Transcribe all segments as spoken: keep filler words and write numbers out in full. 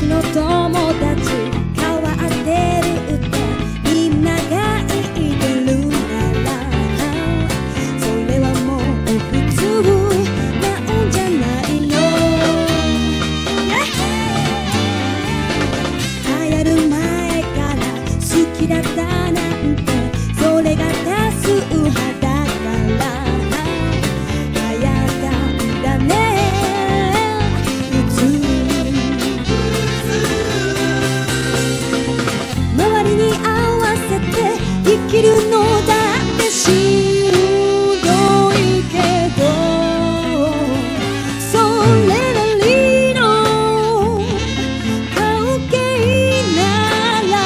私の友達変わってるってみんなが言ってるなら、それはもう普通なんじゃないの。流行る前から好きだったなんて、それが多数派だから流行ったんだね。普通周りに合わせて生きるのだってしんどいけど、それなりの関係なら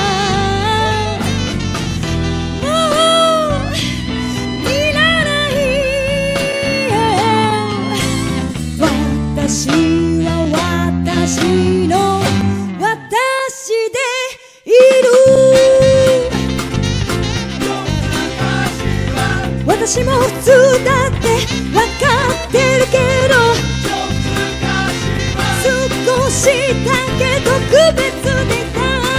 もういらない。私は私の私でいる。私も普通だって分かってるけど、少しだけ特別でいた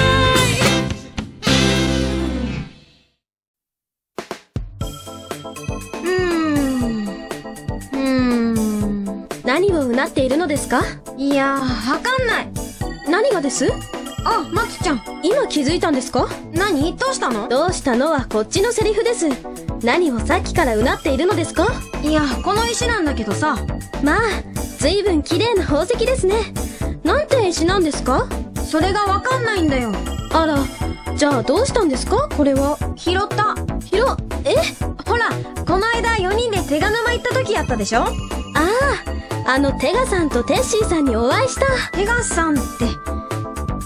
い。 うーんうーん何をうなっているのですか？いやー、わかんない。何がです？あ、まつちゃん、今気づいたんですか？何？どうしたの？どうしたのはこっちのセリフです。何をさっきからうなっているのですか？いや、この石なんだけどさ。まあ、ずいぶん綺麗な宝石ですね。なんて石なんですか？それがわかんないんだよ。あら、じゃあどうしたんですか？これは。拾った。拾、え？ほら、この間よにんで手賀沼行った時やったでしょ？ああ、あのテガさんとテッシーさんにお会いした。テガさんって。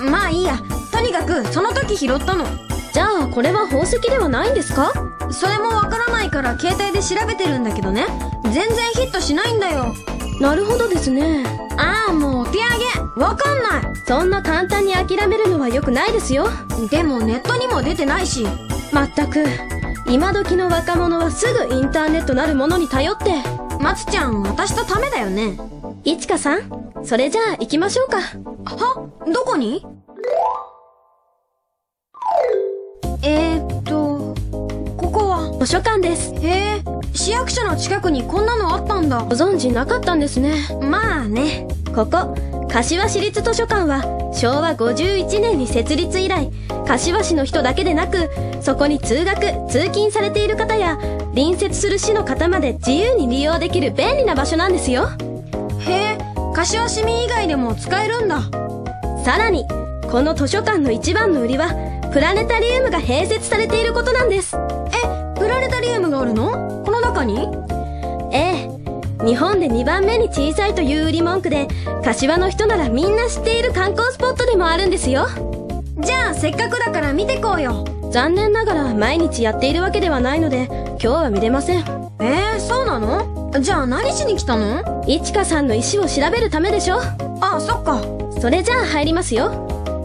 まあいいや。とにかくその時拾ったの。じゃあこれは宝石ではないんですか？それもわからないから携帯で調べてるんだけどね。全然ヒットしないんだよ。なるほどですね。ああ、もうお手上げ。わかんない。そんな簡単に諦めるのは良くないですよ。でもネットにも出てないし。まったく、今時の若者はすぐインターネットなるものに頼って。まつちゃん、私とためだよね。いちかさん、それじゃあ行きましょうか。は？どこに？えーっと、ここは図書館です。へえ、市役所の近くにこんなのあったんだ。ご存知なかったんですね。まあね。ここ、柏市立図書館はしょうわごじゅういちねんに設立以来、柏市の人だけでなく、そこに通学、通勤されている方や、隣接する市の方まで自由に利用できる便利な場所なんですよ。へえ、柏市民以外でも使えるんだ。さらに、この図書館の一番の売りは、プラネタリウムが併設されていることなんです。え、プラネタリウムがあるの？この中に？ええ。日本でにばんめに小さいという売り文句で、柏の人ならみんな知っている観光スポットでもあるんですよ。じゃあせっかくだから見てこうよ。残念ながら毎日やっているわけではないので、今日は見れません。えー、そうなの？じゃあ何しに来たの？いちかさんの石を調べるためでしょ。あ、そっか。それじゃあ入りますよ。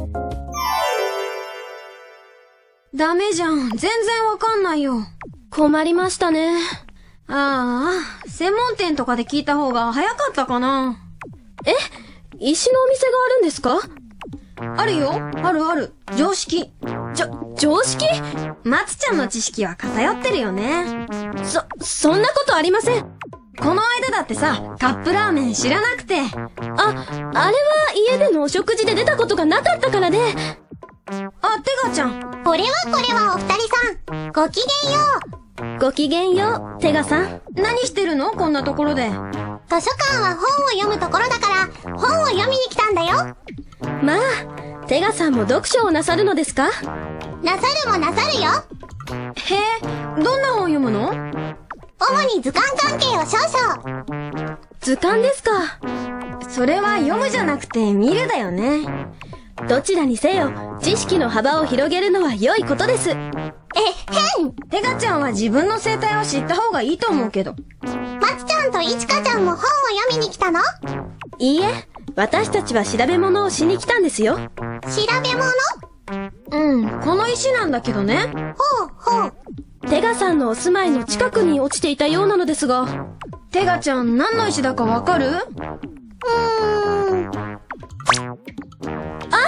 ダメじゃん。全然わかんないよ。困りましたね。ああ、専門店とかで聞いた方が早かったかな。え？石のお店があるんですか？あるよ。あるある。常識。じょ、常識？まつちゃんの知識は偏ってるよね。そ、そんなことありません。この間だってさ、カップラーメン知らなくて。あ、あれは家でのお食事で出たことがなかったからね。あ、テガちゃん。 これはこれはお二人さん。ごきげんよう。ごきげんよう、テガさん。何してるの？こんなところで。 図書館は本を読むところだから、本を読みに来たんだよ。 まあ、テガさんも読書をなさるのですか？ なさるもなさるよ。 へえ、どんな本読むの？ 主に図鑑関係を少々。 図鑑ですか。それは読むじゃなくて見るだよね。どちらにせよ、知識の幅を広げるのは良いことです。え、 へん！ テガちゃんは自分の生態を知った方がいいと思うけど。 まつちゃんといちかちゃんも本を読みに来たの？ いいえ、私たちは調べ物をしに来たんですよ。 調べ物？ うん、この石なんだけどね。 ほうほう。 テガさんのお住まいの近くに落ちていたようなのですが。テガちゃん、何の石だかわかる？うーん。 あ、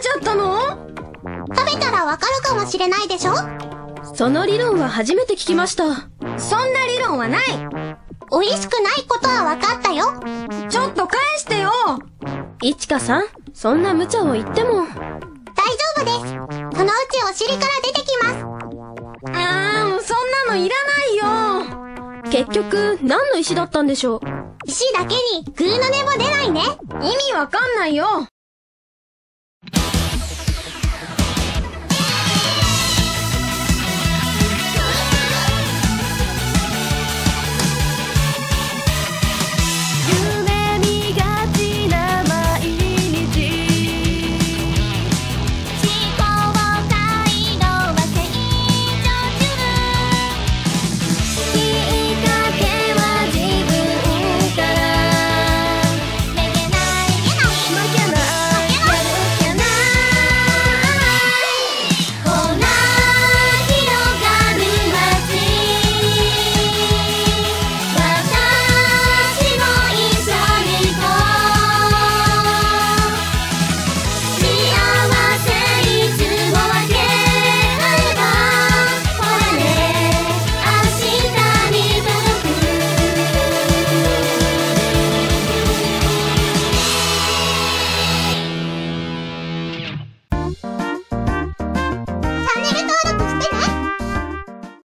ちゃったの？ 食べたらわかるかもしれないでしょ？ その理論は初めて聞きました。 そんな理論はない。 美味しくないことはわかったよ。 ちょっと返してよ。 いちかさん、そんな無茶を言っても。 大丈夫です。そのうちお尻から出てきます。 あー、そんなのいらないよ。 結局、何の石だったんでしょう？ 石だけにグーの音も出ないね。 意味わかんないよ。